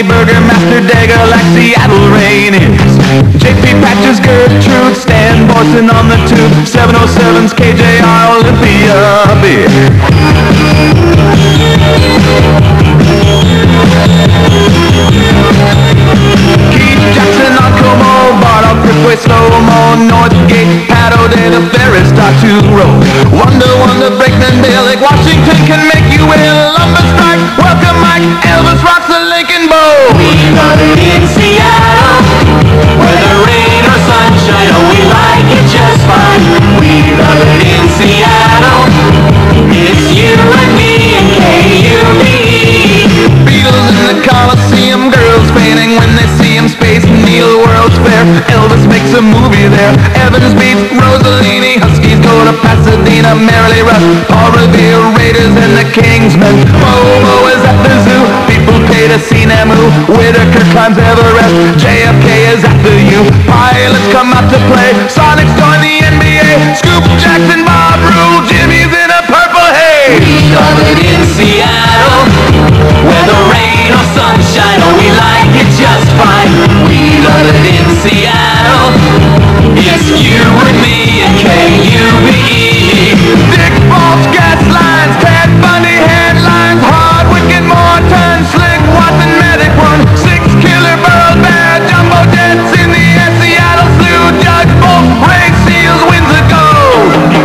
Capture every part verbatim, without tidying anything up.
Bobby Burgermaster Dagger like Seattle Rain is. J P Patches, Gertrude, Stan Borson on the tube, seven oh seven's K J R Olympia beer. Keith Jackson on Como, Bart on Cripway, Slow-Mo, Northgate, Pat O'Day, the Ferris, Arturo. Wonder, wonder, Brakeman, Billick, Washington can make you ill. Lumber strike, welcome Mike, Elvis rocks the Lincoln Bowl. We love it in Seattle, whether rain or sunshine, oh we like it just fine. We love it in Seattle, it's you and me and K U B E. Beatles in the Coliseum, girls fainting when they see him. Space Neil, World's Fair, Elvis makes a movie there. Evans beats Rossellini, Huskies go to Pasadena. Merrily Rush, Paul Revere, Raiders and the Kingsmen. Bobo is at the zoo, people pay to see Namu. Whitaker climbs Everest, J F K is at the U. Pilots come out to play, Sonics join the N B A. Scoop, Jackson, Bob Rule, Jimmy's in a purple haze. We love it in Seattle, whether rain or sunshine, oh we like it just fine. We love it in Seattle, it's you and me and K U B E. Dick Balch, gas lines, Ted Bundy headlines, Hardwood, get more turns, Slick, Watson, Medic one, six killer Burl Bear, Jumbo Jets in the air, Seattle Slew, Judge Bolt, Ray Seals wins the gold.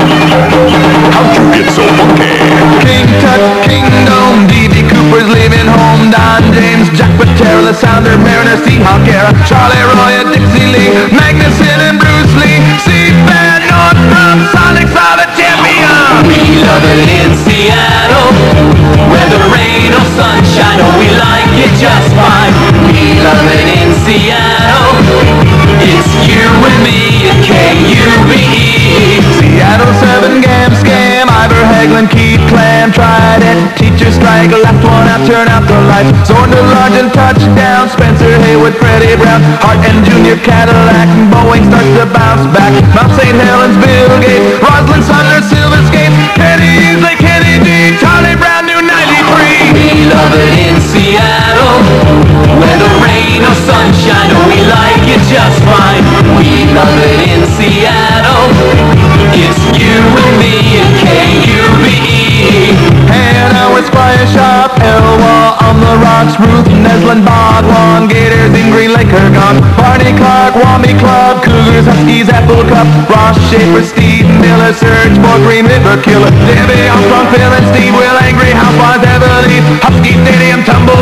How'd you get so funky? King Tut, Kingdom, D B Cooper's leaving home, Don James, Jack Patera, the Sounder, Mariner, Seahawk era, Charlie Roy, Dixie Lee, Magnuson and Bruce Lee, C-Band, Northrop, Sonics are the champions. We love it in Seattle, whether rain or sunshine, oh we like it just fine. We love it in Seattle, it's you and me and K U B E. Seattle seven, Gam, Scam, Ivor, Hagelin, Keith, Clam, Trident, Teacher Strike, left one out, turn out the lights. Zorn to Large and touchdown, Spencer Haywood, Freddie Brown, Hart and Junior Cadillac, Boeing starts to bounce back. Mount Saint Helens, Bill Gates, Roslyn, Sumner, Silverscape, Kenny Easley, Kenny D, Charlie Brown, new ninety-three. We love it in Seattle, whether rain or sunshine, oh we like it just fine. We love it in Seattle, it's you and me and K U B E. Hannah with Squire Sharp, Elwha on the rocks, Ruth Neslin, Bhagwan, Gators in Green Lake are gone. Barney Clark, Wami Club, Cougars, Huskies, Apple Cup, Ross Schaefer, Steve Miller, Search for Green River Killer, Debbie Armstrong, Phil and Steve Will, Angry Housewives, Everly, Husky Stadium, Tumble